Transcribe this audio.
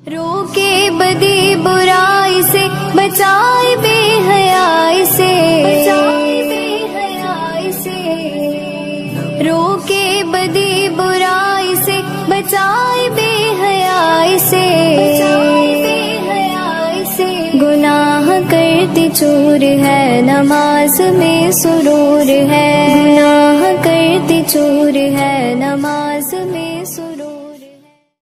रोके बदी बुराई से, बचाए बेहयाई से, बचाए बेहयाई से। रोके बदी बुराई से, बचाए बेहयाई से, बचाए बेहयाई से। गुनाह करती चूर है, नमाज में सुरूर है। गुनाह करती चूर है, नमाज में